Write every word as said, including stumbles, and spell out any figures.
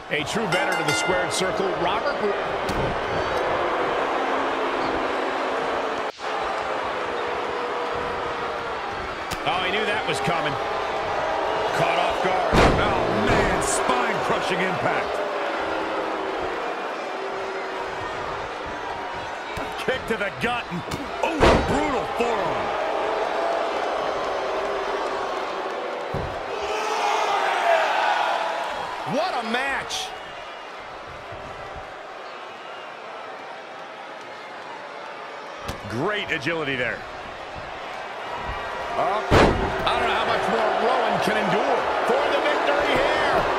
A true veteran of the squared circle, Robert. Oh, he knew that was coming. Caught off guard. Oh, man, spine-crushing impact. Kick to the gut. Oh, brutal forearm. What a match. Great agility there. Oh, I don't know how much more Rowan can endure. For the victory here.